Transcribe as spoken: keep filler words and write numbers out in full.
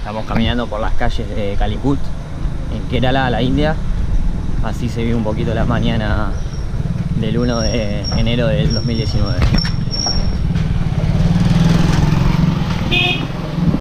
Estamos caminando por las calles de Calicut, en Kerala, la India. Así se vive un poquito la mañana del uno de enero del dos mil diecinueve.